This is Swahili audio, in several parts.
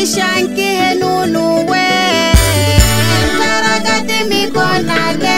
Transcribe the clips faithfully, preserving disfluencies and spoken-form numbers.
Wikishanki nunu we Tarakati mikonale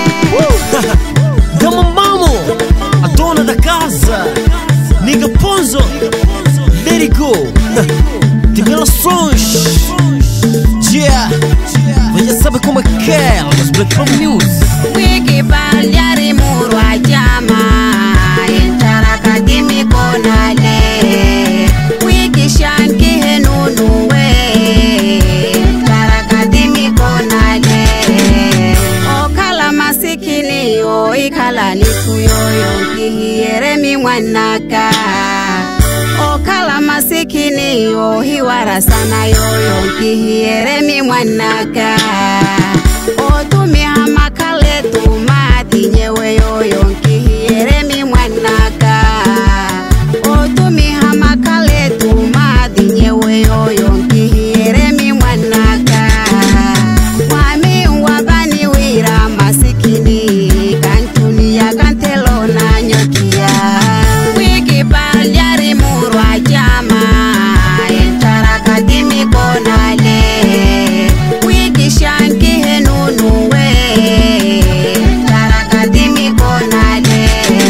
Gama mamo Adona da casa Nigga Ponzo Let it go Revelações Yeah Você já sabe como é que é Os Black Pop News Wikipaliari muru ajama Tarakati mikonale Wikishanki nunu we Tarakati mikonale Okala masikini yo Ikala nikuyoyo Kihiere mi wanaka Okala masikini yo Hiwara sana yoyo Kihiere mi wanaka Otumi hamakale tumati nyewe yoyo Kihiere mi wanaka Otumi hamakale tumati nyewe yoyo Kihiere mi wanaka Wami wabani wira masikini Kantuni ya kantelo na nyokia Wikipaliari muru ajama Tarakati mikonale Wikishanki nunu we Tarakati mikonale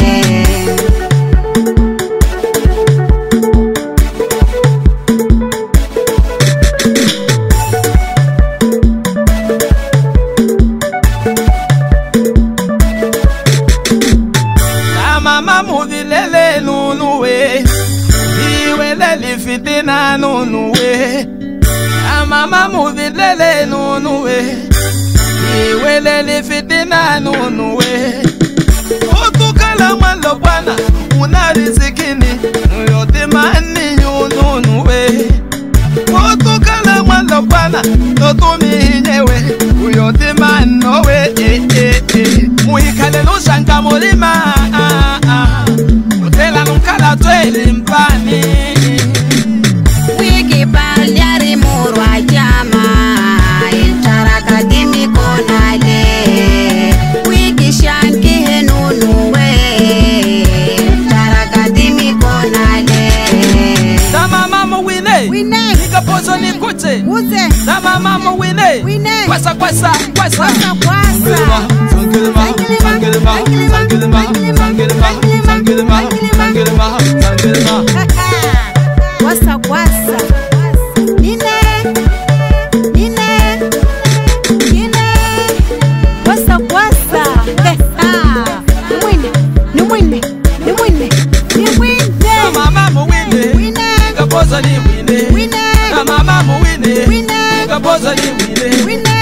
Mama muvilele nunu we Iwele li fitina nunu we Mama muvilele nunu we Iwele li fitina nunu we Otukala mwalo bwana Unarizikini Yote mani nunu we Otukala mwalo bwana Totumi nyewe Uyote mano we eh, eh, eh. Muhikale lushanka mulima Utela nukala tweli mpani Wikipaliari muru ajama Tarakati mikonale Wikishanki nunu we Tarakati mikonale Dama mama wine Wine Nika pozo ni kute Uze Dama mama wine Wine Kwasa kwasa kwasa Kwasa kwasa Sangilima Sangilima Sangilima Sangilima Sangilima Sangilima Sangilima Kwasa kwasa Nine Nine Nine Kwasa kwasa Nimwine Nimwine Nimwine Nimwine Dama mama wine Wine Nika pozo ni wine Wine Dama mama wine Wine Nika pozo ni wine Wine